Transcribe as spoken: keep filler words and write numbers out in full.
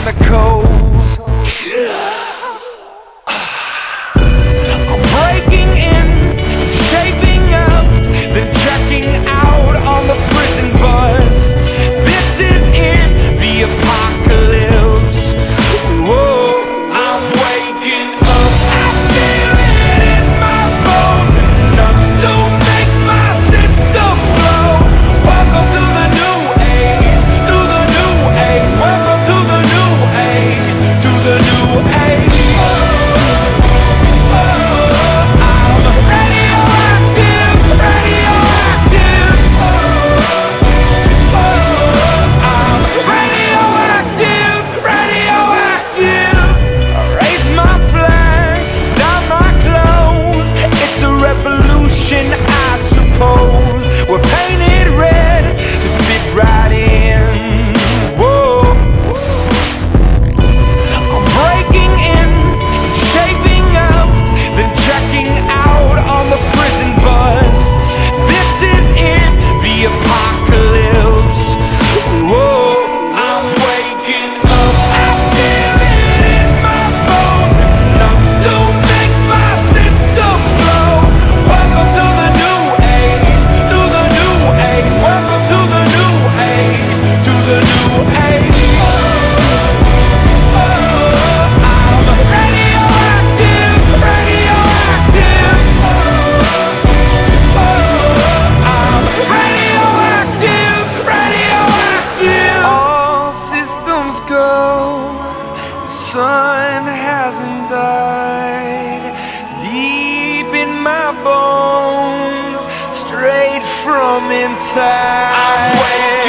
the coast. I'm breaking in, shaping up, then checking out on the prison bus. This is in the apocalypse. Whoa, I'm waking up. I feel it in my bones, enough to make my system blow. Welcome to the new age, to the new age. Welcome to the new age, to the new age. I suppose we're painted red to fit right in. Whoa, I'm breaking in, shaping up, then checking out on the prison bus. This is in the apocalypse. Whoa, I'm waking up. I feel it in my bones, enough to make my system blow. Welcome to the new age, to the new age. Welcome to the new age, to the new age. I'm radioactive, radioactive. I'm radioactive, radioactive. All systems go, the sun hasn't died. Deep in my bones, straight from inside. I'm waiting.